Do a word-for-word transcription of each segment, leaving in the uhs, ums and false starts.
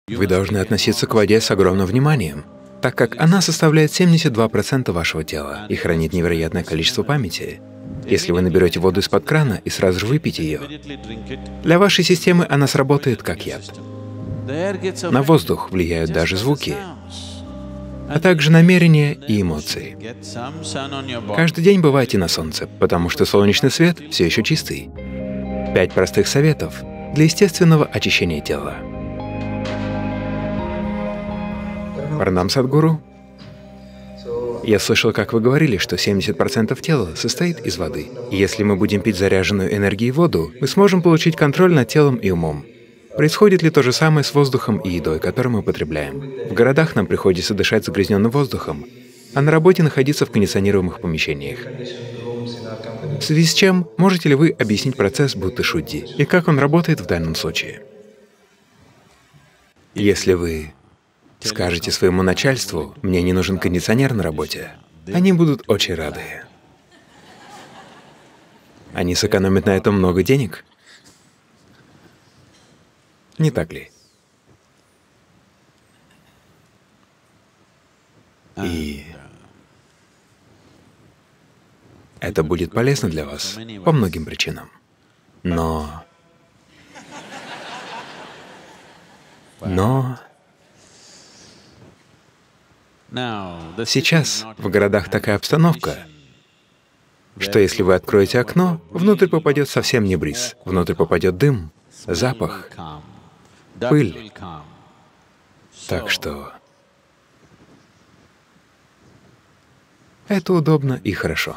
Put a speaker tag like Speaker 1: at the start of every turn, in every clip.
Speaker 1: Вы должны относиться к воде с огромным вниманием, так как она составляет семьдесят два процента вашего тела и хранит невероятное количество памяти. Если вы наберете воду из-под крана и сразу же выпьете ее, для вашей системы она сработает как яд. На воздух влияют даже звуки, а также намерения и эмоции. Каждый день бывайте на солнце, потому что солнечный свет все еще чистый. Пять простых советов для естественного очищения тела. Пранам, Садгуру. Я слышал, как вы говорили, что семьдесят процентов тела состоит из воды. И если мы будем пить заряженную энергией воду, мы сможем получить контроль над телом и умом. Происходит ли то же самое с воздухом и едой, которую мы употребляем? В городах нам приходится дышать загрязненным воздухом, а на работе находиться в кондиционируемых помещениях. В связи с чем можете ли вы объяснить процесс Будды-шудди и как он работает в данном случае? Если вы скажете своему начальству: «Мне не нужен кондиционер на работе», они будут очень рады. Они сэкономят на этом много денег. Не так ли? И это будет полезно для вас по многим причинам. Но… Но… Сейчас в городах такая обстановка, что если вы откроете окно, внутрь попадет совсем не бриз, внутрь попадет дым, запах, пыль. Так что это удобно и хорошо.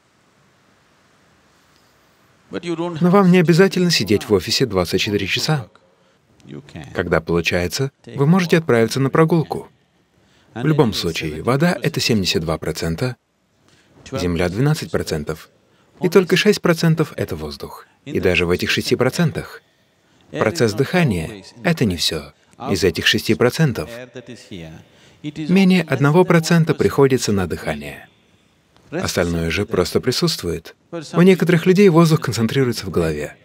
Speaker 1: Но вам не обязательно сидеть в офисе двадцать четыре часа. Когда получается, вы можете отправиться на прогулку. В любом случае, вода — это семьдесят два процента, земля — двенадцать процентов, и только шесть процентов — это воздух. И даже в этих шести процентах процесс дыхания — это не все. Из этих шести процентов менее одного процента приходится на дыхание. Остальное же просто присутствует. У некоторых людей воздух концентрируется в голове.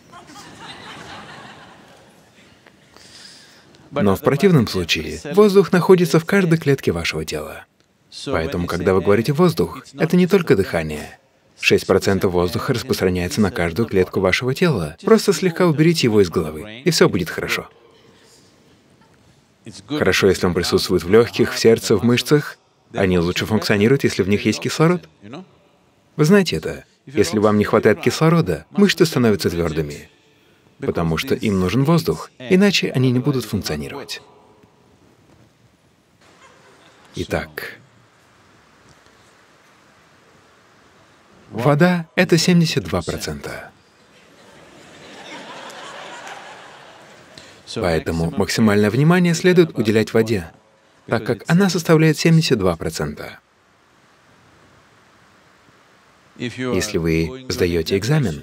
Speaker 1: Но в противном случае воздух находится в каждой клетке вашего тела. Поэтому, когда вы говорите «воздух», это не только дыхание. шесть процентов воздуха распространяется на каждую клетку вашего тела. Просто слегка уберите его из головы, и все будет хорошо. Хорошо, если он присутствует в легких, в сердце, в мышцах. Они лучше функционируют, если в них есть кислород. Вы знаете это. Если вам не хватает кислорода, мышцы становятся твердыми, потому что им нужен воздух, иначе они не будут функционировать. Итак, вода — это семьдесят два процента. Поэтому максимальное внимание следует уделять воде, так как она составляет семьдесят два процента. Если вы сдаете экзамен,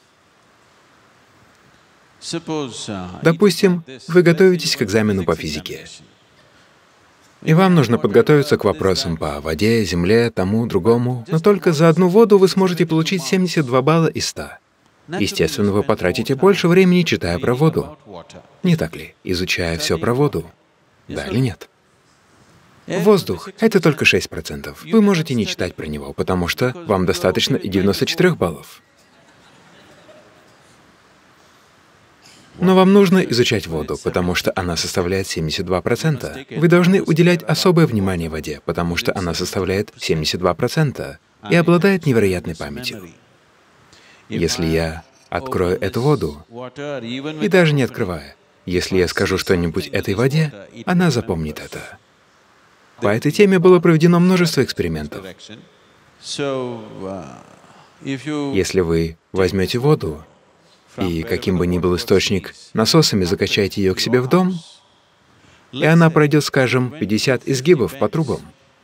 Speaker 1: допустим, вы готовитесь к экзамену по физике, и вам нужно подготовиться к вопросам по воде, земле, тому, другому, но только за одну воду вы сможете получить семьдесят два балла из ста. Естественно, вы потратите больше времени, читая про воду. Не так ли? Изучая все про воду. Да или нет? Воздух — это только шесть процентов. Вы можете не читать про него, потому что вам достаточно и девяноста четырёх баллов. Но вам нужно изучать воду, потому что она составляет семьдесят два процента. Вы должны уделять особое внимание воде, потому что она составляет семьдесят два процента и обладает невероятной памятью. Если я открою эту воду, и даже не открывая, если я скажу что-нибудь этой воде, она запомнит это. По этой теме было проведено множество экспериментов. Если вы возьмете воду и, каким бы ни был источник, насосами закачаете ее к себе в дом, и она пройдет, скажем, пятьдесят изгибов по трубам,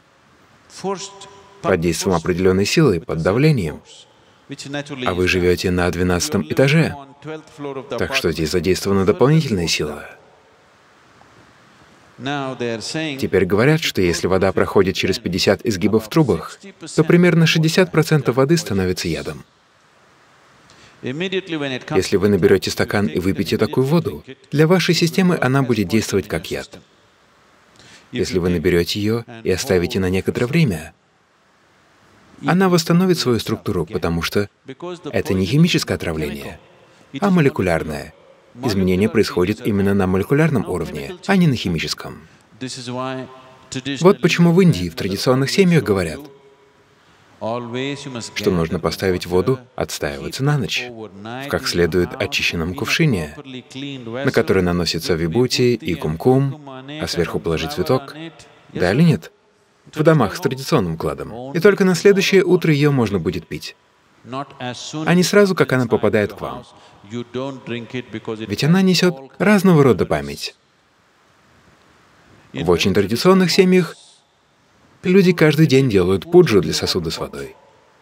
Speaker 1: под действием определенной силы, под давлением, а вы живете на двенадцатом этаже, так что здесь задействована дополнительная сила. Теперь говорят, что если вода проходит через пятьдесят изгибов в трубах, то примерно шестьдесят процентов воды становится ядом. Если вы наберете стакан и выпьете такую воду, для вашей системы она будет действовать как яд. Если вы наберете ее и оставите на некоторое время, она восстановит свою структуру, потому что это не химическое отравление, а молекулярное. Изменение происходит именно на молекулярном уровне, а не на химическом. Вот почему в Индии в традиционных семьях говорят, что нужно поставить воду отстаиваться на ночь в как следует очищенном кувшине, на который наносится вибути и кум-кум, а сверху положить цветок. Да или нет? В домах с традиционным укладом. И только на следующее утро ее можно будет пить, а не сразу, как она попадает к вам. Ведь она несет разного рода память. В очень традиционных семьях люди каждый день делают пуджу для сосуда с водой.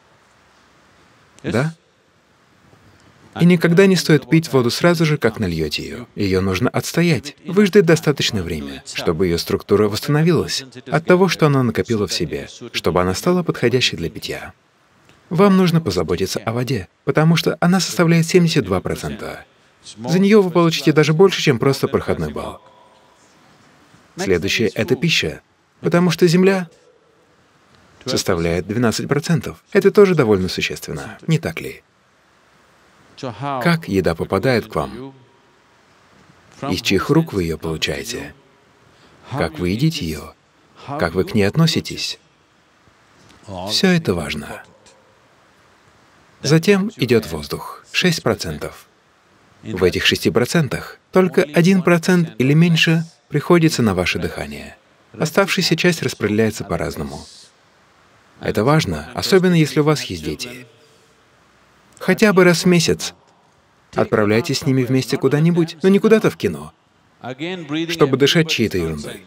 Speaker 1: Да? И никогда не стоит пить воду сразу же, как нальете ее. Ее нужно отстоять, выждать достаточное время, чтобы ее структура восстановилась от того, что она накопила в себе, чтобы она стала подходящей для питья. Вам нужно позаботиться о воде, потому что она составляет семьдесят два процента. За нее вы получите даже больше, чем просто проходной балл. Следующее — это пища, потому что земля составляет двенадцать процентов. Это тоже довольно существенно, не так ли? Как еда попадает к вам? Из чьих рук вы ее получаете? Как вы едите ее? Как вы к ней относитесь? Все это важно. Затем идет воздух — шесть процентов. В этих шести процентах только один процент или меньше приходится на ваше дыхание. Оставшаяся часть распределяется по-разному. Это важно, особенно если у вас есть дети. Хотя бы раз в месяц отправляйтесь с ними вместе куда-нибудь, но не куда-то в кино, чтобы дышать чьей-то ерундой.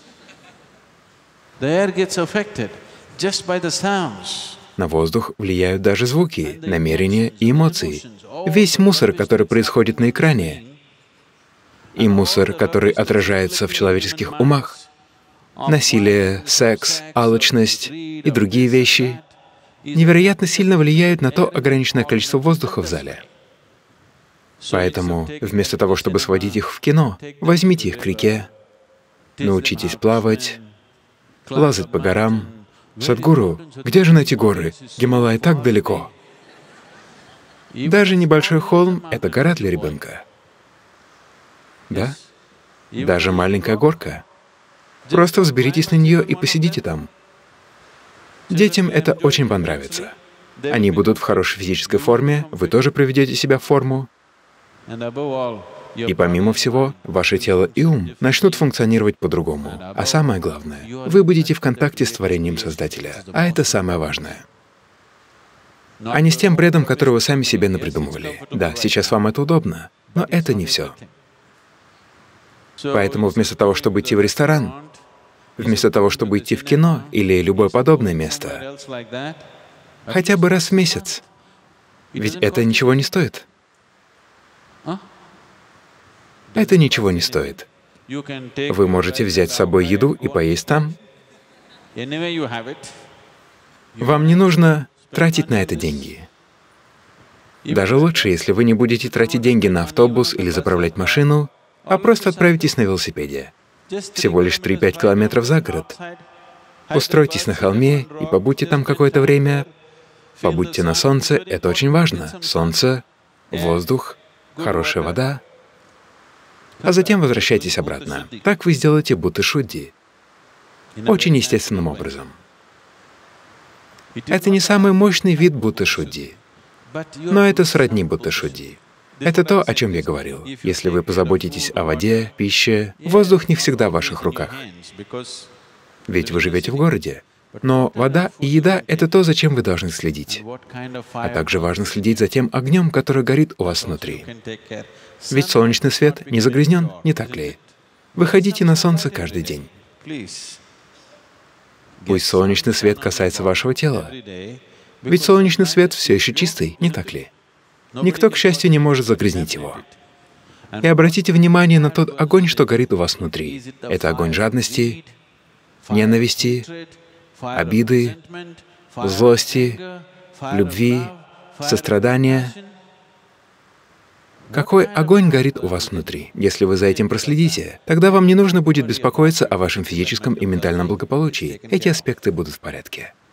Speaker 1: На воздух влияют даже звуки, намерения и эмоции. Весь мусор, который происходит на экране, и мусор, который отражается в человеческих умах, насилие, секс, алчность и другие вещи, невероятно сильно влияют на то ограниченное количество воздуха в зале. Поэтому вместо того, чтобы сводить их в кино, возьмите их к реке, научитесь плавать, лазать по горам. Садхгуру, где же найти горы? Гималай так далеко. Даже небольшой холм — это гора для ребенка. Да? Даже маленькая горка. Просто взберитесь на нее и посидите там. Детям это очень понравится. Они будут в хорошей физической форме, вы тоже приведете себя в форму. И помимо всего, ваше тело и ум начнут функционировать по-другому. А самое главное, вы будете в контакте с творением Создателя. А это самое важное. А не с тем бредом, который вы сами себе напридумывали. Да, сейчас вам это удобно, но это не все. Поэтому вместо того, чтобы идти в ресторан, вместо того, чтобы идти в кино или любое подобное место, хотя бы раз в месяц, ведь это ничего не стоит. Это ничего не стоит. Вы можете взять с собой еду и поесть там. Вам не нужно тратить на это деньги. Даже лучше, если вы не будете тратить деньги на автобус или заправлять машину, а просто отправитесь на велосипеде. Всего лишь три-пять километров за город. Устройтесь на холме и побудьте там какое-то время. Побудьте на солнце, это очень важно. Солнце, воздух, хорошая вода. А затем возвращайтесь обратно. Так вы сделаете будда-шудди. Очень естественным образом. Это не самый мощный вид будда-шудди, но это сродни будда-шудди. Это то, о чем я говорил. Если вы позаботитесь о воде, пище, воздух не всегда в ваших руках. Ведь вы живете в городе. Но вода и еда — это то, за чем вы должны следить. А также важно следить за тем огнем, который горит у вас внутри. Ведь солнечный свет не загрязнен, не так ли? Выходите на солнце каждый день. Пусть солнечный свет касается вашего тела. Ведь солнечный свет все еще чистый, не так ли? Никто, к счастью, не может загрязнить его. И обратите внимание на тот огонь, что горит у вас внутри. Это огонь жадности, ненависти, обиды, злости, любви, сострадания. Какой огонь горит у вас внутри? Если вы за этим проследите, тогда вам не нужно будет беспокоиться о вашем физическом и ментальном благополучии. Эти аспекты будут в порядке.